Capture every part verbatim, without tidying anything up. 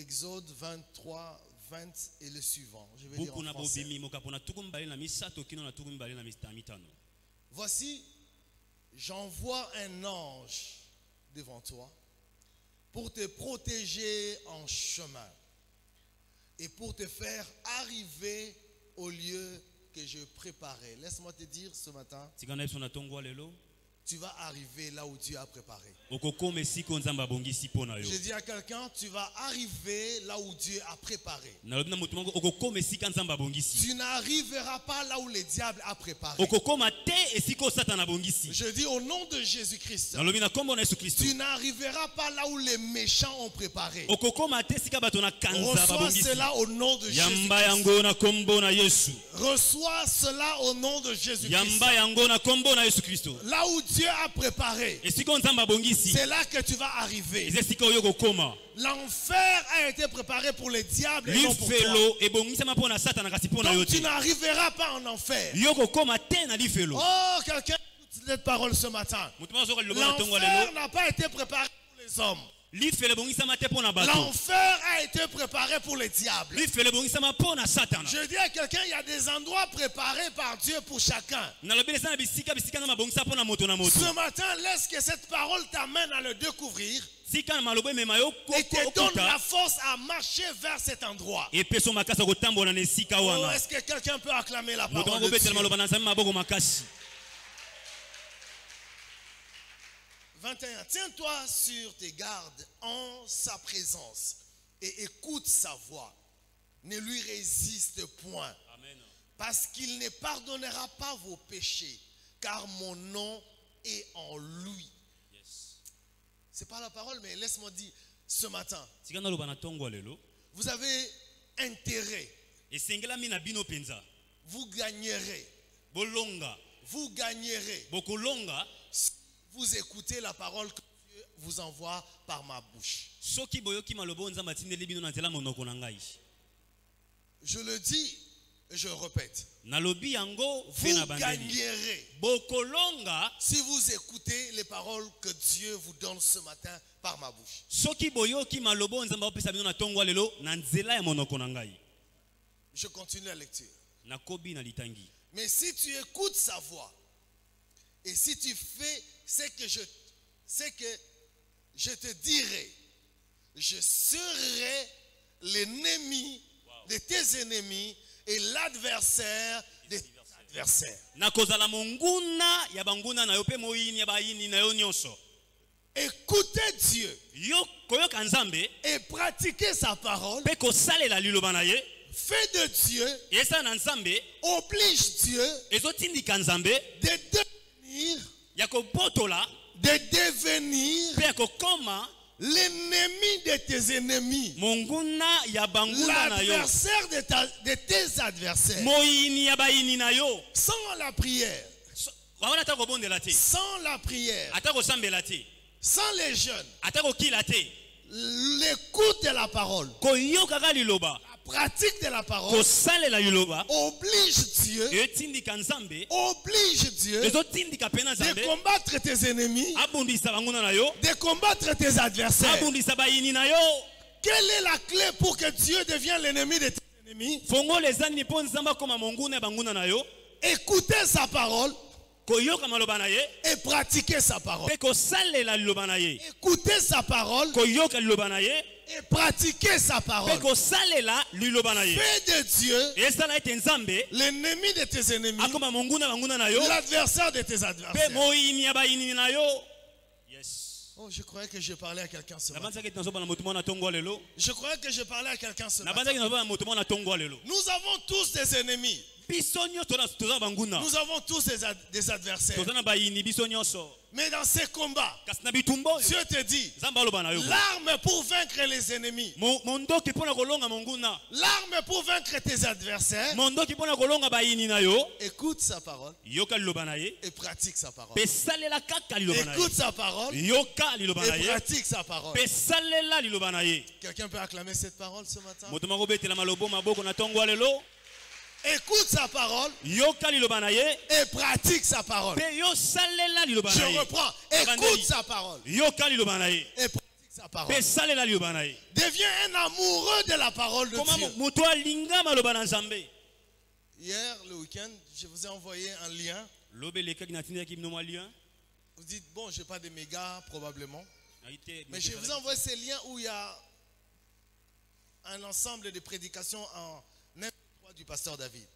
Exode vingt-trois, vingt et le suivant. Je vais lire en français. Voici, j'envoie un ange devant toi pour te protéger en chemin et pour te faire arriver au lieu que je préparais. Laisse-moi te dire ce matin, tu vas arriver là où Dieu a préparé. Je dis à quelqu'un, tu vas arriver là où Dieu a préparé. Tu n'arriveras pas là où le diable a préparé. Je dis au nom de Jésus-Christ, tu n'arriveras pas là où les méchants ont préparé. Reçois cela au nom de Jésus-Christ. Reçois cela au nom de Jésus-Christ. Là où Dieu a préparé, c'est là que tu vas arriver. L'enfer a été préparé pour les diables et non pour toi. Donc tu n'arriveras pas en enfer. Oh, quelqu'un écoute cette parole ce matin. L'enfer n'a pas été préparé pour les hommes. L'enfer a été préparé pour les diables. Je dis à quelqu'un, il y a des endroits préparés par Dieu pour chacun. Ce matin, laisse que cette parole t'amène à le découvrir et te donne la force à marcher vers cet endroit. Oh, est-ce que quelqu'un peut acclamer la parole de Dieu? vingt et un. Tiens-toi sur tes gardes en sa présence et écoute sa voix. Ne lui résiste point. Amen. Parce qu'il ne pardonnera pas vos péchés, car mon nom est en lui. Yes. C'est pas la parole, mais laisse-moi dire ce matin. Vous avez intérêt. Vous gagnerez. Vous gagnerez. Vous écoutez la parole que Dieu vous envoie par ma bouche. Je le dis et je le répète. Vous gagnerez si vous écoutez les paroles que Dieu vous donne ce matin par ma bouche. Je continue la lecture. Mais si tu écoutes sa voix et si tu fais ce que je, ce que je te dirai, je serai l'ennemi wow. de tes ennemis et l'adversaire de tes adversaires. Écoutez Dieu et pratiquez sa parole. Fais de Dieu, oblige Dieu de devenir de devenir l'ennemi de tes ennemis, l'adversaire de, de tes adversaires. Sans la prière, sans la prière, sans les jeûnes, l'écoute de la parole, la pratique de la parole oblige Dieu, oblige Dieu de combattre tes ennemis, de combattre tes adversaires. Quelle est la clé pour que Dieu devienne l'ennemi de tes ennemis? Écoutez sa parole et pratiquer sa parole. Écoutez sa parole et pratiquer sa parole. Fais de Dieu l'ennemi de tes ennemis, l'adversaire de tes adversaires. Oh, je croyais que je parlais à quelqu'un ce matin. Je croyais que je parlais à quelqu'un ce matin. Nous avons tous des ennemis. Nous avons tous des, ad des adversaires. Mais dans ces combats, Dieu te dit, l'arme pour vaincre les ennemis, l'arme pour vaincre tes adversaires, écoute sa parole et pratique sa parole. Écoute sa parole et pratique sa parole. Quelqu'un peut acclamer cette parole ce matin? Écoute sa parole et pratique sa parole. Je reprends. Écoute sa parole et pratique sa parole. Deviens un amoureux de la parole de Dieu. Hier, le week-end, je vous ai envoyé un lien. Vous dites, bon, je n'ai pas de méga, probablement. Mais je vous envoie ces liens où il y a un ensemble de prédications en M P trois du pasteur David.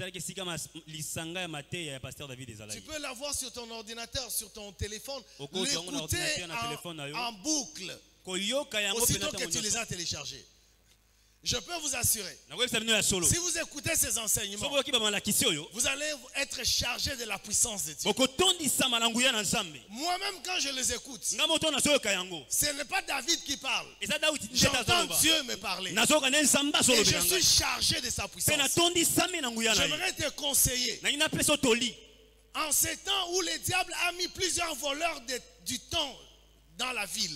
Tu peux l'avoir sur ton ordinateur, sur ton téléphone, l'écouter en, en boucle, aussitôt que tu les as téléchargés. Je peux vous assurer, si vous écoutez ces enseignements, vous allez être chargé de la puissance de Dieu. Moi-même, quand je les écoute, ce n'est pas David qui parle. J'entends Dieu me parler. Et je suis chargé de sa puissance. J'aimerais te conseiller. En ces temps où le diable a mis plusieurs voleurs de, du temps dans la ville,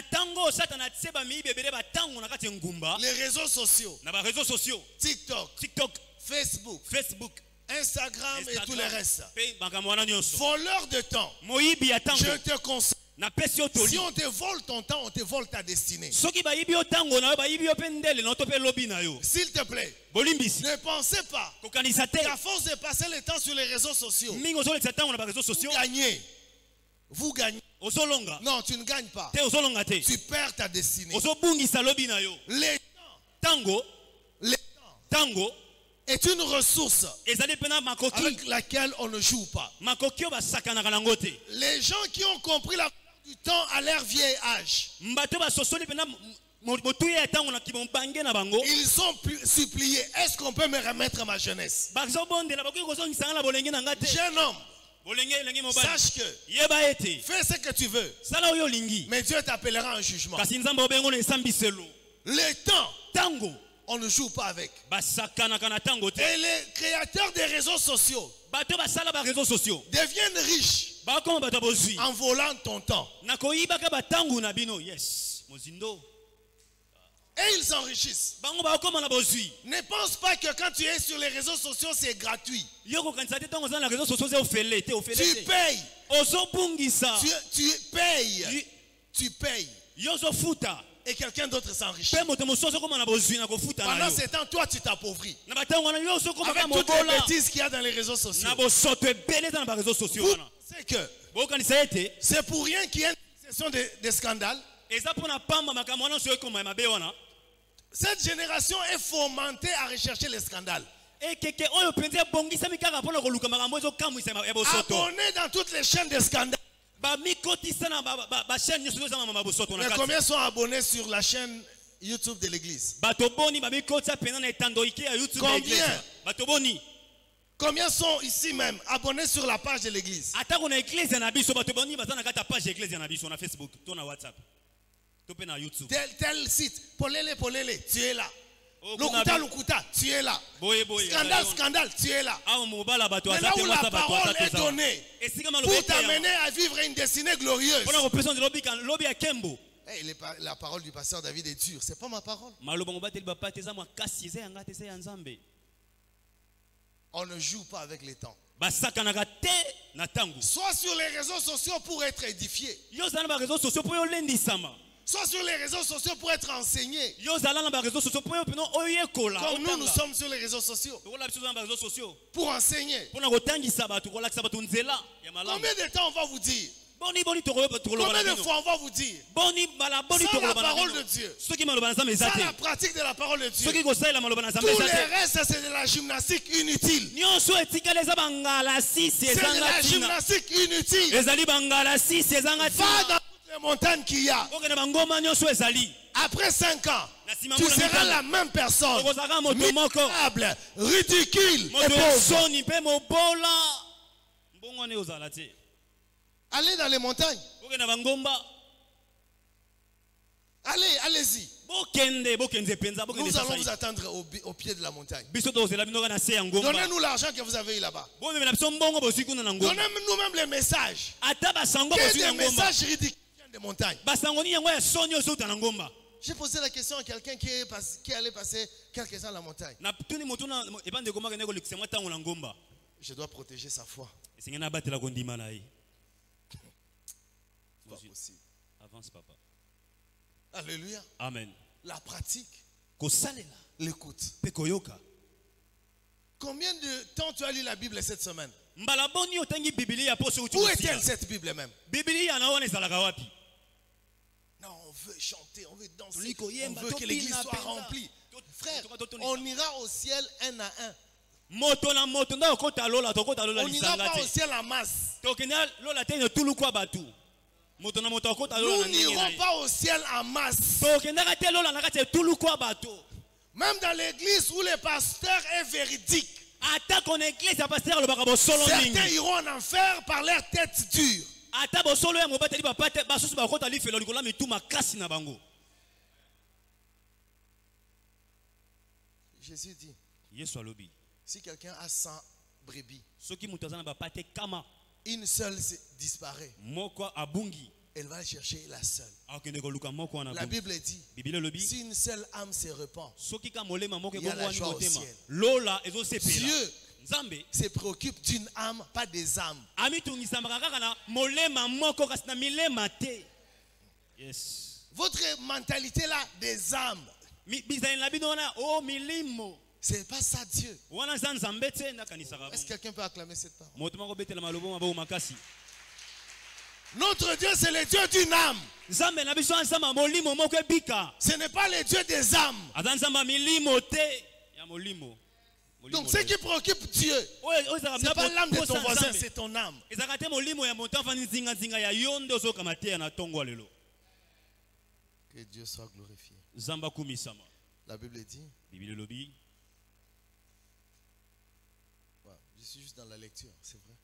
les réseaux sociaux, TikTok, TikTok, Facebook, Facebook, Instagram, Instagram et tout le reste, voleurs de temps, je te conseille. Si on te vole ton temps, on te vole ta destinée. S'il te plaît, ne pensez pas qu'à force de passer le temps sur les réseaux sociaux, vous gagnez. Vous gagnez. Non, tu ne gagnes pas. Tu perds ta destinée. Le temps, le temps est une ressource avec laquelle on ne joue pas. Les gens qui ont compris la valeur du temps à leur vieil âge, ils ont supplié, est-ce qu'on peut me remettre ma jeunesse? Jeune homme, sache que fais ce que tu veux, mais Dieu t'appellera un jugement. Le temps, on ne joue pas avec. Et les créateurs des réseaux sociaux deviennent riches en volant ton temps. Et ils s'enrichissent. Ne pense pas que quand tu es sur les réseaux sociaux, c'est gratuit. Tu payes. Tu, tu payes. Tu payes. Et quelqu'un d'autre s'enrichit. Pendant ce temps, toi, tu t'appauvris. Avec toutes les bêtises qu'il y a dans les réseaux sociaux. C'est que c'est pour rien qu'il y ait une session de, de scandale. Cette génération est fomentée à rechercher les scandales. Abonnés dans toutes les chaînes de scandales. Mais combien sont abonnés sur la chaîne YouTube de l'église? Combien? Combien sont ici même abonnés sur la page de l'église? Tel, tel site, polele, polele, tu es là. Lokuta, Lokuta, tu es là. Scandale, scandale, tu es là. Mais là où la parole est donnée pour t'amener à vivre une destinée glorieuse. Hey, les, la parole du pasteur David est dure, c'est pas ma parole. On ne joue pas avec les temps. Soit sur les réseaux sociaux pour être édifié. Soit sur les réseaux sociaux pour être enseigné. Comme nous, nous sommes sur les réseaux sociaux. Pour enseigner. Combien de temps on va vous dire? Combien de fois on va vous dire? Sans la parole de Dieu, sans la pratique de la parole de Dieu, tout le reste c'est de la gymnastique inutile. C'est de la gymnastique inutile. Va dans les montagnes qu'il y a. Après cinq ans, tu seras la même personne, misérable, ridicule et pauvre. Allez dans les montagnes. Allez, allez-y. Nous allons vous attendre au, au pied de la montagne. Donnez-nous l'argent que vous avez eu là-bas. Donnez-nous même les messages. Que des messages ridicules des montagnes. J'ai posé la question à quelqu'un qui, qui allait passer quelques temps à la montagne. Je dois protéger sa foi. C'est pas possible. Avance, papa. Alléluia. Amen. La pratique. Kosalela. L'écoute. Pekoyoka. Combien de temps tu as lu la Bible cette semaine? Mbalaboni otangi Biblia pour ce que tu Où est-elle cette Bible même? Biblia na wana ezalaka wapi? Non, on veut chanter, on veut danser, Toliko on yemba, veut que l'église topina, soit penza. remplie. Frère, Toka totoni on sa. ira au ciel un à un. Moto na moto nda okota lola tokota lola On n'ira lisanga pas au te. ciel en masse. Tokena lola te ne tulu kwa batu. Moto na moto okota lola Nous na ndenge na n'irons ye. pas au ciel en masse. Tokenda te lola na kati ya tulu kwa batu. Même dans l'église où le pasteur est véridique. Ata kon église ya pasteur lobaka bosolo Certains mingi. iront en enfer par leur tête dure. Ata bosolo ya mobateli bapate basusu bakota lifelo likola mitu makasi na bango. Jésus dit, Yesu alobi. si quelqu'un a cent brebis, Soki mutu aza na bapate kama une seule se- disparaît. moko abungi. Elle va chercher la seule. Akende koluka moko wana La bungi. Bible dit, Biblia lobi. si une seule âme se repent, Soki ka molema moko Il y a la ekongwani joie au motema. ciel. Lola ezosepela. Dieu Nzambe se préoccupe d'une âme, pas des âmes. amitungisambaka kaka na molema moko kasi na milema te. Yes. Votre mentalité là, des âmes, Mi- bizali na bino wana o milimo. c'est pas ça Dieu. Wana za nzambe te ndakanisaka. Est-ce que quelqu'un peut acclamer cette parole? Moto moko betela malobo mabo makasi. Notre Dieu, c'est le Dieu d'une âme. Nzambe na biso ansama molimo moko ebika. Ce n'est pas le Dieu des âmes. Aza nzamba milimo te ya molimo. Molimo Donc, ce te. qui préoccupe Dieu, Oyo- oyo ezalaka c'est na pas po- l'âme de posa ton voisin, Nzambe. c'est ton âme. ezalaka te molimo ya moto afandi nzinga-nzinga ya yo nde ozokama te ya na ntongo ya lelo. Que Dieu soit glorifié. Nzambe akumisama. La Bible dit, Biblia lobi. ouais, je suis juste dans la lecture, c'est vrai.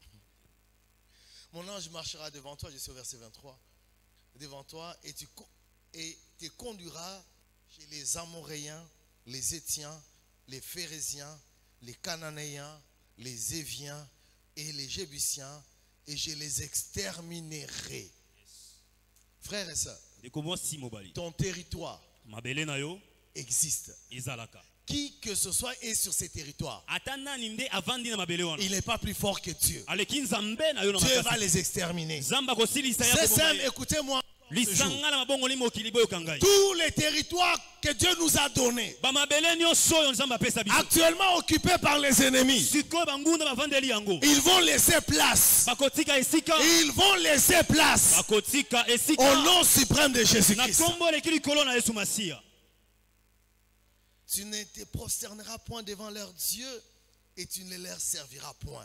Mon ange marchera devant toi, je suis au verset vingt-trois, devant toi et tu co- et te conduiras chez les Amoréens, les Étiens, les Phérésiens, les Cananéens, les Éviens et les Jébusiens, et je les exterminerai. Frères et sœurs, Dekomo si mobali. ton territoire Mabele na yo existe. ezalaka. Qui que ce soit est sur ces territoires. Ata nani nde avandi na mabele wana. Il n'est pas plus fort que Dieu. Aleki nzambe na yo na Dieu va makasi. les exterminer. Nzamba kosilisa ya C'est koboma simple, ye. écoutez-moi. ce jour. Lisanga na mabongoli mokili boyo kangai. Tous les territoires que Dieu nous a donnés, Ba mabele nyonso oyo nzamba apesa biso. actuellement occupés par les ennemis, Sikoyo bangunda bavandeli yango. ils vont laisser place. Bakotika esika. Ils vont laisser place Bakotika esika. au nom suprême de Na Jésus-Christ. kombo eleki likolo na Yesu Masiya. Tu ne te prosterneras point devant leurs dieux et tu ne leur serviras point.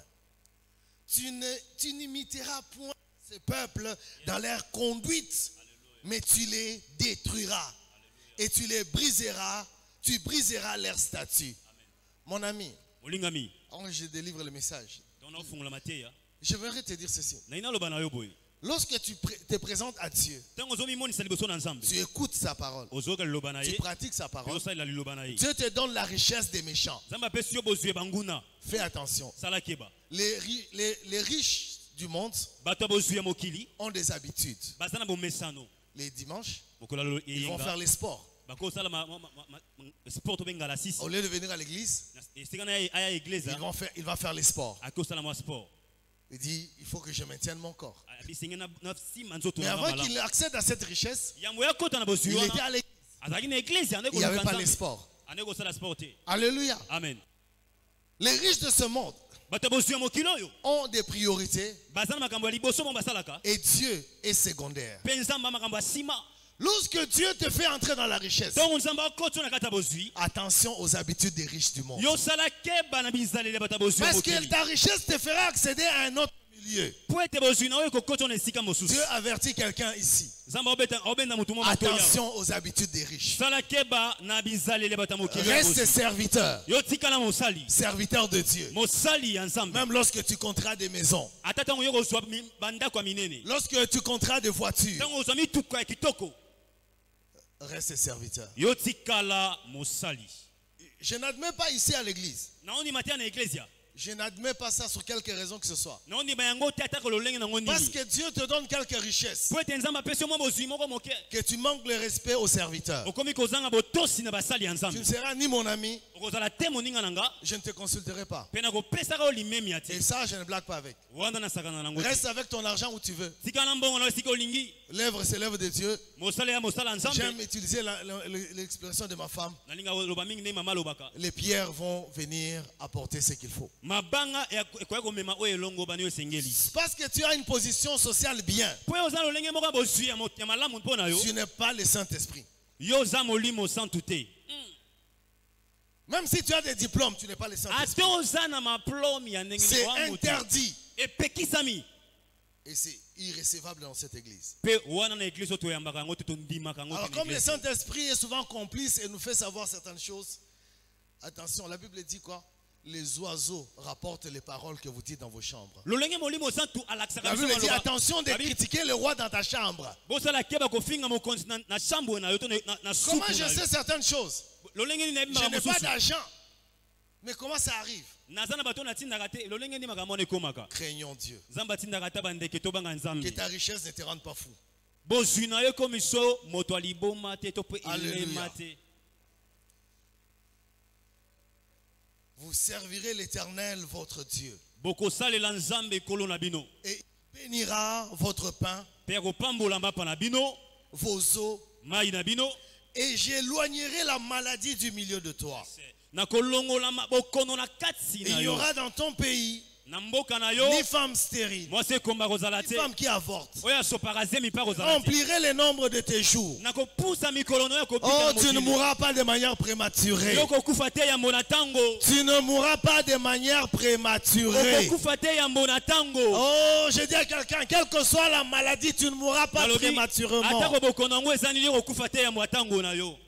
Tu ne, tu n'imiteras point ces peuples dans leur conduite, mais tu les détruiras et tu les briseras, tu briseras leurs statuts. Mon ami, Olingami. avant que je délivre le message, Tona ofungola mateya. je voudrais te dire ceci. Na ina loba na yo boye. Lorsque tu pré- te présentes à Dieu, Tango zomi moni sali boso na nzambe. tu écoutes sa parole, Ozoka liloba na tu ye. pratiques sa parole, Yosa ila liloba na ye. Dieu te donne la richesse des méchants. Nzamba apesi yo bozwi banguna. Fais attention. Sala keba. Les, ri- les- les riches du monde Bato bozwi ya mokili. ont des habitudes. Baza na bomesano. Les dimanches, Mokola lo ils vont faire yenga. les sports. Bako sala ma ma ma ma- sport to benga la six. Au lieu de venir à l'église, Esika na aya église. ils vont faire, il va faire les sports. Ako sala mo sport. Il dit, il faut que je maintienne mon corps. Abisinga na na sima nzoto Mais na avant mala. qu'il accède à cette richesse, Yambo ya kota na bozwi il était wana. à l'église. Azaki na église ande Il ko n'y avait pas les nzambe. sports. Ande ko sala sport te. Alléluia. Amen. Les riches de ce monde Bato bozwi ya mokili oyo. ont des priorités Baza na makambo ya liboso mo basalaka. et Dieu est secondaire. Pe nzamba makambo ya sima. Lorsque Dieu te fait entrer dans la richesse, Donc nzamba akoti na kata bozwi. attention aux habitudes des riches du monde. Yo sala keba na bizalele bata bozwi ya Parce que mokili. ta richesse te fera accéder à un autre milieu. Po ete bozwi na oyo kokoti na esika mosusu. Dieu avertit quelqu'un ici. Nzamba obeta obenda mutu mo matoya. Attention aux habitudes des riches. Sala keba na bizalele bata mokili. Reste serviteur, Yo tikala mosali. serviteur de Dieu. Mosali ya nzambe. Même lorsque tu compteras des maisons, Ata tango yo kozwa mi- bandako ya minene. lorsque tu compteras des voitures, Tango ozwa mituka ya kitoko. reste serviteur. Yo tikala mosali. Je n'admets pas ici à l'église. Naoni matia na eklesia. Je n'admets pas ça sur quelque raison que ce soit. Naoni bayango te atako lolenge nango Parce nini. que Dieu te donne quelques richesses. Po ete nzambe apesi yo mwa bozwi moko moke. Que tu manques le respect aux serviteurs. Okomi kozanga botosi na basali ya Tu nzambe. ne seras ni mon ami, Okozala te moninga na nga. je ne te consulterai pas. Pe na kopesaka yo limemi ya te. Et ça, je ne blague pas avec. Wanda na sakana nango te. Reste avec ton argent où tu veux. Tika na mbongo na yo esika olingi. L'œuvre, c'est l'œuvre de Dieu. J'aime utiliser l'expression de ma femme. Les pierres vont venir apporter ce qu'il faut. Parce que tu as une position sociale bien. Tu n'es pas le Saint-Esprit. Même si tu as des diplômes, tu n'es pas le Saint-Esprit. C'est interdit. Et c'est irrécevable dans cette église. Alors comme le Saint-Esprit est souvent complice et nous fait savoir certaines choses, attention, la Bible dit quoi? Les oiseaux rapportent les paroles que vous dites dans vos chambres. La Bible dit attention de critiquer le roi dans ta chambre. Comment je sais certaines choses? Je n'ai pas d'argent. Mais comment ça arrive? Craignons Dieu. Que ta richesse ne te rende pas fou. Alléluia. Vous servirez l'Éternel votre Dieu. Et il bénira votre pain, vos eaux, et j'éloignerai la maladie du milieu de toi. Il n'y aura dans ton pays ni femme stérile, ni femme qui avorte. Remplirai le nombre de tes jours. Oh, tu ne mourras pas de manière prématurée. Tu ne mourras pas de manière prématurée. Oh, je dis à quelqu'un, quelle que soit la maladie, tu ne mourras pas prématurément.